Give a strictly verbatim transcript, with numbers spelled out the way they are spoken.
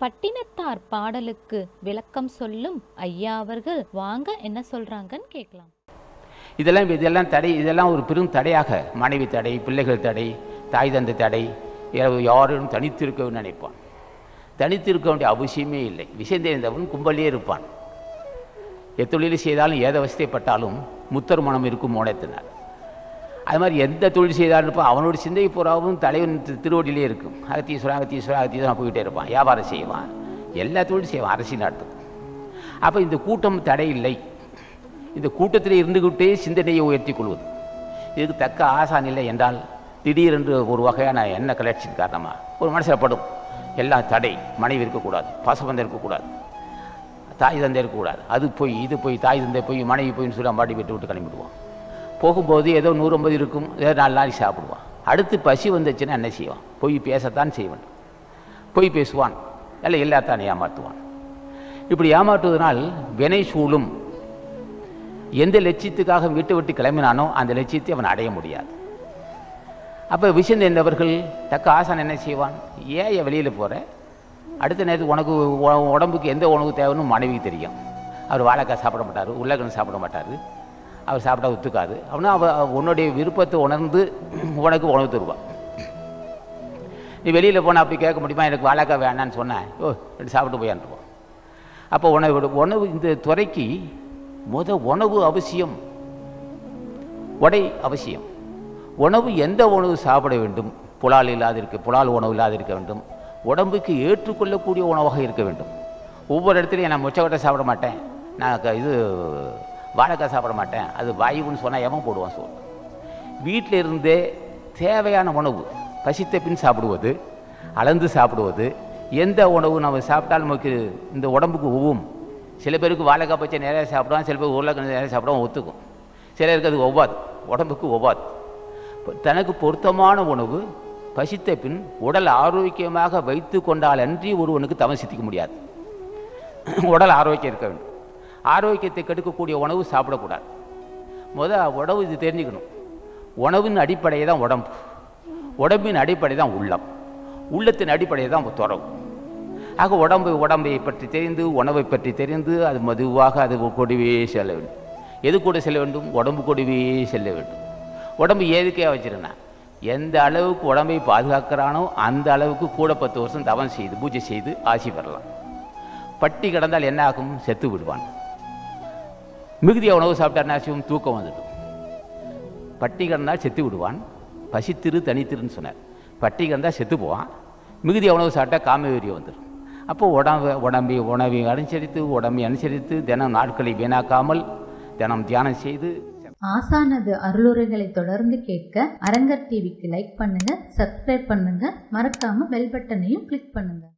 பட்டினத்தார் பாடலுக்கு விளக்கம் சொல்லும் ஐயா அவர்கள் வாங்க என்ன சொல்றாங்கன்னு கேட்கலாம். இதெல்லாம் இதெல்லாம் தடை, இதெல்லாம் ஒரு பெரும் தடையாக, மனைவி தடை, பிள்ளைகள் தடை, தாய் தந்தை தடை, யாரும் தனித்திருக்க நினைப்பான். தனித்திருக்க வேண்டிய அவசியமே இல்லை. விஷயம் தெரிந்தவன் கும்பலே இருப்பான். எத்தொழில் செய்தாலும் ஏத அவஸ்தைப்பட்டாலும் முத்தர் மனம் இருக்கும் மோனத்தினார். அது மாதிரி எந்த தொழில் செய்தாலும் இருப்பான். அவனோட சிந்தை பூராவும் தலைவன் திருவடியிலே இருக்கும். அகத்தீஸ்வரன் அகத்தீஸ்வரன் அகத்தீஸ்வரன் போய்கிட்டே இருப்பான். வியாபாரம் செய்வான், எல்லா தொழிலும் செய்வான், அரசியல் நாட்டுக்கு. அப்போ இந்த கூட்டம் தடை இல்லை. இந்த கூட்டத்தில் இருந்துக்கிட்டே சிந்தனையை உயர்த்தி கொள்வது, இதுக்கு தக்க ஆசான் இல்லை என்றால் திடீரென்று ஒரு வகையான எண்ண கிளர்ச்சியின் காரணமாக ஒரு மனசில் படும். எல்லாம் தடை, மனைவி இருக்கக்கூடாது, பாசபந்தம் இருக்கக்கூடாது, தாய் தந்தை இருக்கக்கூடாது, அது போய் இது போய் தாய் தந்தை போய் மனைவி போயின்னு சொல்லி அம்பாடி விட்டு விட்டு கிளம்பிடுவான். போகும்போது ஏதோ நூறு ஐம்பது இருக்கும், ஏதோ நாலு நாளைக்கு சாப்பிடுவான். அடுத்து பசி வந்துச்சுன்னா என்ன செய்வான்? போய் பேசத்தான் செய்வான். போய் பேசுவான், இல்லை எல்லாத்தான் ஏமாற்றுவான். இப்படி ஏமாற்றுவதனால் வினை சூழும். எந்த லட்சியத்துக்காக வீட்டை விட்டு கிளம்பினானோ அந்த லட்சியத்தை அவன் அடைய முடியாது. அப்போ விஷயம் தெரிந்தவர்கள் தக்க ஆசான் என்ன செய்வான்? ஏன் வெளியில் போகிற, அடுத்த நேரத்துக்கு உனக்கு உடம்புக்கு எந்த உணவு தேவைன்னு மனைவிக்கு தெரியும். அவர் வாழைக்காய் சாப்பிட மாட்டார், உருளைக்கிழங்கு சாப்பிட மாட்டார், அவர் சாப்பிட்டா ஒத்துக்காது. அப்படின்னா அவள் உன்னுடைய விருப்பத்தை உணர்ந்து உனக்கு உணவு தருவான். நீ வெளியில் போனால் அப்படி கேட்க முடியுமா? எனக்கு வாழைக்காய் வேணான்னு சொன்னேன், ஓ ரெண்டு சாப்பிட்டு போயான்ருவோம். அப்போ உணவு உணவு இந்த துறைக்கு முத உணவு அவசியம், உடை அவசியம். உணவு எந்த உணவு சாப்பிட வேண்டும்? புலால் இல்லாது இருக்க புலால் உணவு இல்லாது இருக்க வேண்டும். உடம்புக்கு ஏற்றுக்கொள்ளக்கூடிய உணவாக இருக்க வேண்டும். ஒவ்வொரு இடத்துலையும் நான் முச்சக்கொட்டை சாப்பிட மாட்டேன், நான் இது வாழைக்காய் சாப்பிட மாட்டேன், அது வாயுன்னு சொன்னால் எவன் போடுவான் சொல். வீட்டில் இருந்தே தேவையான உணவு பசித்த பின் சாப்பிடுவது, அளந்து சாப்பிடுவது. எந்த உணவு நம்ம சாப்பிட்டாலும் நமக்கு இந்த உடம்புக்கு ஒவ்வும். சில பேருக்கு வாழைக்காய் பச்சை நிறைய சாப்பிடுவான், சில பேருக்கு உருளைக்கிழங்கு நிறைய சாப்பிடுவான், ஒத்துக்கும். சிலருக்கு அது ஒவ்வாது, உடம்புக்கு ஒவ்வாது. தனக்கு பொருத்தமான உணவு பசித்த பின் உடல் ஆரோக்கியமாக வைத்து கொண்டால் அன்றி ஒருவனுக்கு தவம் சித்திக்க முடியாது. உடல் ஆரோக்கியம் இருக்க வேண்டும். ஆரோக்கியத்தை கெடுக்கக்கூடிய உணவு சாப்பிடக்கூடாது. முதல் உணவு இது தெரிஞ்சுக்கணும். உணவின் அடிப்படையை தான் உடம்பு, உடம்பின் அடிப்படை தான் உள்ளம், உள்ளத்தின் அடிப்படையை தான் துறவு. ஆக உடம்பு உடம்பை பற்றி தெரிந்து உணவை பற்றி தெரிந்து அது மெதுவாக அது கூடவே செல்ல வேண்டும். எது கூட செல்ல வேண்டும்? உடம்பு கூடவே செல்ல வேண்டும். உடம்பு ஏதுக்கே வச்சிருந்தேன், எந்த அளவுக்கு உடம்பை பாதுகாக்கிறானோ அந்த அளவுக்கு கூட பத்து வருஷம் தவம் செய்து பூஜை செய்து ஆசி பெறலாம். பட்டி கிடந்தால் என்ன ஆகும்? செத்து விடுவான். மிகுதியாக உணவு சாப்பிட்டா ஆசியும் தூக்கம் வந்துடும். பட்டி கிடந்தால் செத்து விடுவான். பசித்திரு தனித்திருன்னு சொன்னார். பட்டி கிடந்தால் செத்து போவான். மிகுதியாக உணவு சாப்பிட்டா காமவீரியம் வந்துடும். அப்போ உடம்பு உடம்பை உணவை அனுசரித்து உடம்பை அனுசரித்து தினம் நாட்களை வீணாக்காமல் தினம் தியானம் செய்து ஆசானது அருளுரைகளை தொடர்ந்து கேட்க அரங்கர் டிவிக்கு லைக் பண்ணுங்க, சப்ஸ்கிரைப் பண்ணுங்க, மறக்காம பெல் பட்டனையும் கிளிக் பண்ணுங்க.